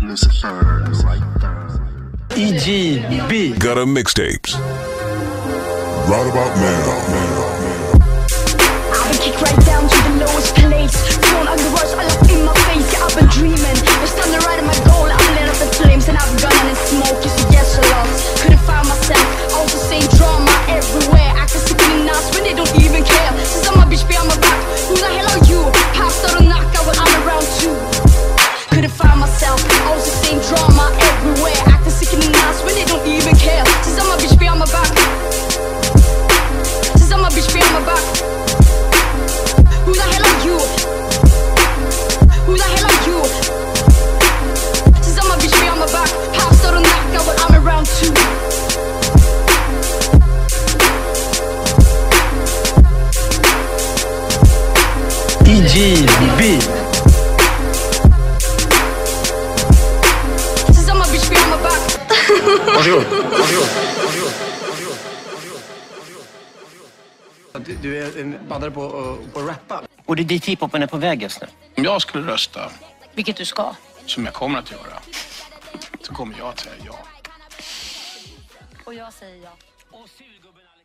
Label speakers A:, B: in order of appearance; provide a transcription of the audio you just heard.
A: EGB.
B: Got a mixtapes. Right about now.
C: I've been kicked right down to the lowest place. Thrown under words all up in my face. Yeah, I've been dreaming, but standing right at my goal. I'm lit up in flames and I've been gunning in smoke. It's a yes or lost. Couldn't find myself. All the same drama everywhere. Acting sick in the nuts when they don't even care. Since I'm a bitch, be on my back. Who the hell are you? Pop star or knockout when I'm around too. Couldn't find myself. All the same drama everywhere. Acting sick in the nuts when they don't even care. Since I'm a bitch, be on my back. Since I'm a bitch, be on my back. Who the hell are you? Who the hell are you? Since I'm a bitch, be on my back. Pop star or knockout when I'm around too.
A: EGB.
C: Since I'm a bitch, be on my back.
A: Varsågod.
D: Du är baddare på att rappa.
E: Och det är dit hiphopen är på väg just nu.
F: Om jag skulle rösta,
C: Vilket du ska.
F: som jag kommer att göra, så kommer jag att säga ja.
C: Och jag säger ja.